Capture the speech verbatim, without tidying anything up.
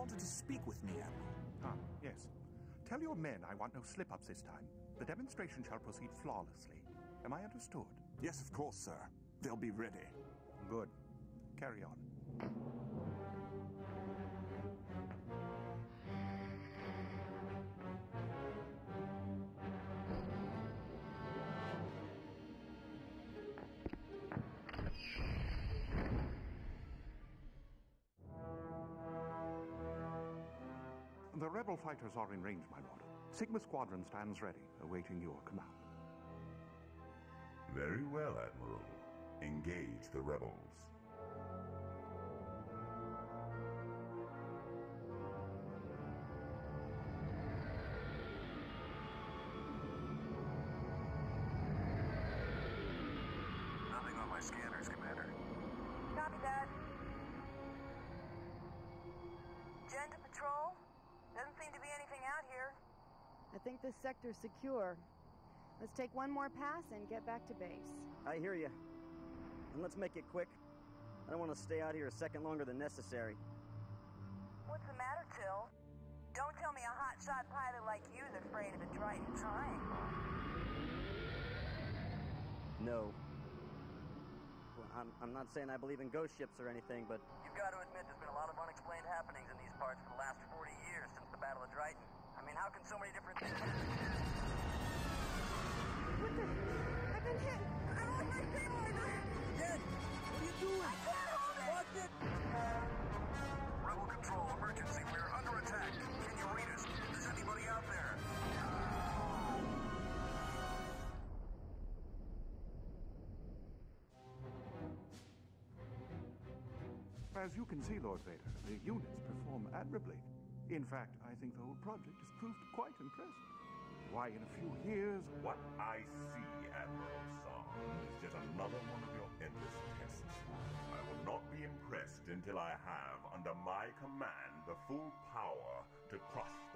wanted to speak with me, Admiral. Ah, yes. Tell your men I want no slip-ups this time. The demonstration shall proceed flawlessly. Am I understood? Yes, of course, sir. They'll be ready. Good. Carry on. The rebel fighters are in range, my lord. Sigma Squadron stands ready, awaiting your command. Very well, Admiral. Engage the rebels. Nothing on my scanners, Commander. Copy that. Gen to patrol? Doesn't seem to be anything out here. I think this sector's secure. Let's take one more pass and get back to base. I hear you. And let's make it quick. I don't want to stay out here a second longer than necessary. What's the matter, Till? Don't tell me a hotshot pilot like you's afraid of a Triton Triangle. No. Well, I'm, I'm not saying I believe in ghost ships or anything, but... You've got to admit there's been a lot of unexplained happenings in these parts for the last forty years since the Battle of Triton. I mean, how can so many different things happen? What the? I've been hit! I lost my stabilizer! Jen, what are you doing? I can't hold it! Watch it! Rebel Control, emergency. We're under attack. Can you read us? Is anybody out there? As you can see, Lord Vader, the units perform admirably. In fact, I think the whole project has proved quite impressive. Why, in a few years... What I see, Admiral Saar, is yet another one of your endless tests. I will not be impressed until I have, under my command, the full power to crush